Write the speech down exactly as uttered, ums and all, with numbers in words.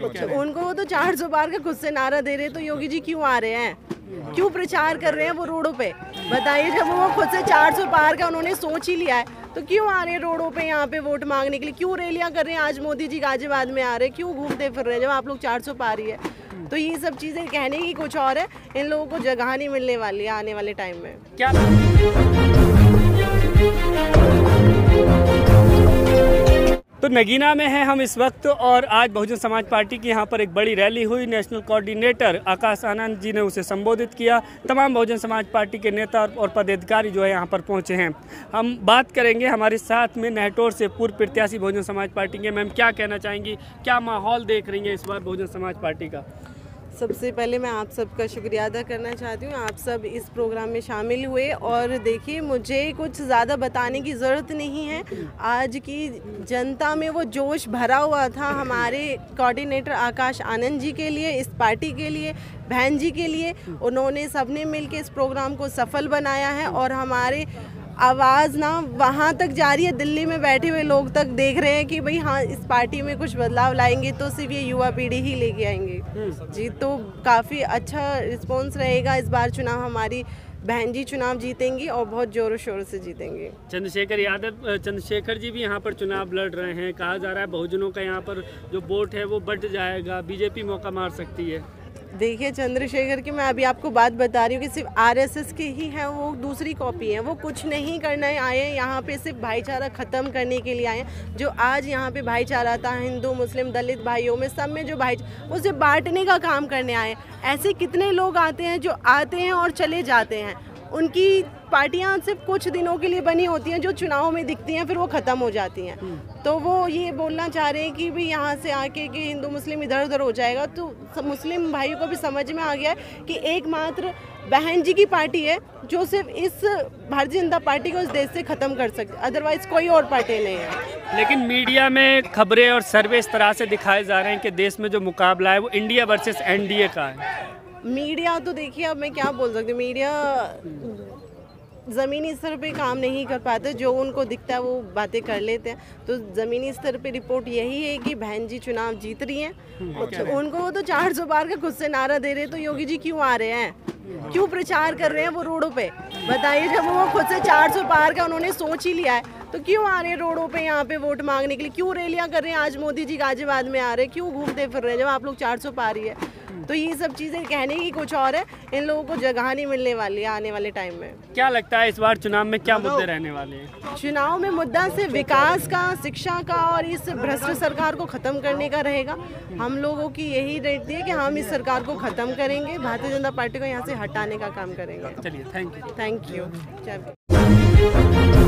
उनको वो तो चार सौ पार का खुद से नारा दे रहे, तो योगी जी क्यों आ रहे हैं, क्यों प्रचार कर रहे हैं वो रोडों पे? बताइए, जब वो खुद से चार सौ पार का उन्होंने सोच ही लिया है, तो क्यों आ रहे हैं रोडों पे यहाँ पे वोट मांगने के लिए? क्यों रैलियां कर रहे हैं? आज मोदी जी गाजियाबाद में आ रहे हैं, क्यों घूमते फिर रहे हैं जब आप लोग चार सौ पार ही है? तो ये सब चीज़ें कहने की कुछ और है, इन लोगों को जगह नहीं मिलने वाली है आने वाले टाइम में। क्या तो नगीना में है हम इस वक्त, और आज बहुजन समाज पार्टी की यहाँ पर एक बड़ी रैली हुई। नेशनल कोऑर्डिनेटर आकाश आनंद जी ने उसे संबोधित किया। तमाम बहुजन समाज पार्टी के नेता और पदाधिकारी जो है यहाँ पर पहुँचे हैं। हम बात करेंगे, हमारे साथ में नहटोर से पूर्व प्रत्याशी बहुजन समाज पार्टी के। मैम, क्या कहना चाहेंगी, क्या माहौल देख रही हैं इस बार बहुजन समाज पार्टी का? सबसे पहले मैं आप सबका शुक्रिया अदा करना चाहती हूँ, आप सब इस प्रोग्राम में शामिल हुए। और देखिए, मुझे कुछ ज़्यादा बताने की ज़रूरत नहीं है। आज की जनता में वो जोश भरा हुआ था हमारे कोऑर्डिनेटर आकाश आनंद जी के लिए, इस पार्टी के लिए, बहन जी के लिए। उन्होंने सबने मिलकर इस प्रोग्राम को सफल बनाया है, और हमारे आवाज़ ना वहाँ तक जा रही है, दिल्ली में बैठे हुए लोग तक देख रहे हैं कि भाई हाँ, इस पार्टी में कुछ बदलाव लाएंगे तो सिर्फ ये युवा पीढ़ी ही लेके आएंगे जी। तो काफ़ी अच्छा रिस्पॉन्स रहेगा इस बार चुनाव। हमारी बहन जी चुनाव जीतेंगी और बहुत जोरों शोरों से जीतेंगे। चंद्रशेखर यादव चंद्रशेखर जी भी यहाँ पर चुनाव लड़ रहे हैं। कहा जा रहा है बहुजनों का यहाँ पर जो वोट है वो बढ़ जाएगा, बीजेपी मौका मार सकती है। देखिए, चंद्रशेखर की मैं अभी आपको बात बता रही हूँ कि सिर्फ आरएसएस के ही हैं, वो दूसरी कॉपी है। वो कुछ नहीं करने आए हैं यहाँ पे, सिर्फ भाईचारा ख़त्म करने के लिए आए हैं। जो आज यहाँ पे भाईचारा था हिंदू मुस्लिम दलित भाइयों में, सब में जो भाई, वो सिर्फ बांटने का काम करने आए हैं। ऐसे कितने लोग आते हैं जो आते हैं और चले जाते हैं। उनकी पार्टियां सिर्फ कुछ दिनों के लिए बनी होती हैं, जो चुनाव में दिखती हैं, फिर वो ख़त्म हो जाती हैं। तो वो ये बोलना चाह रहे हैं कि भी यहाँ से आके कि हिंदू मुस्लिम इधर उधर हो जाएगा। तो मुस्लिम भाइयों को भी समझ में आ गया है कि एकमात्र बहन जी की पार्टी है जो सिर्फ इस भारतीय जनता पार्टी को इस देश से ख़त्म कर सकती है, अदरवाइज़ कोई और पार्टी नहीं है। लेकिन मीडिया में खबरें और सर्वे इस तरह से दिखाए जा रहे हैं कि देश में जो मुकाबला है वो इंडिया वर्सेस एनडीए का है। मीडिया तो देखिए, अब मैं क्या बोल सकती हूँ, मीडिया ज़मीनी स्तर पे काम नहीं कर पाते, जो उनको दिखता है वो बातें कर लेते हैं। तो ज़मीनी स्तर पे रिपोर्ट यही है कि बहन जी चुनाव जीत रही हैं। उनको वो तो चार सौ पार का खुद से नारा दे रहे, तो योगी जी क्यों आ रहे हैं, क्यों प्रचार कर रहे हैं वो रोडों पे? बताइए, जब वो खुद से चार सौ पार का उन्होंने सोच ही लिया है, तो क्यों आ रहे हैं रोडों पे यहाँ पे वोट मांगने के लिए? क्यों रैलियां कर रहे हैं? आज मोदी जी गाजियाबाद में आ रहे हैं, क्यों घूमते फिर रहे हैं जब आप लोग चार सौ पार ही है? तो ये सब चीज़ें कहने की कुछ और है, इन लोगों को जगह नहीं मिलने वाली है आने वाले टाइम में। क्या लगता है इस बार चुनाव में क्या मुद्दे रहने वाले हैं? चुनाव में मुद्दा से विकास का, शिक्षा का और इस भ्रष्ट सरकार को ख़त्म करने का रहेगा। हम लोगों की यही रहती है कि हम इस सरकार को ख़त्म करेंगे, भारतीय जनता पार्टी को यहाँ से हटाने का काम करेंगे। चलिए, थैंक यू। Thank you.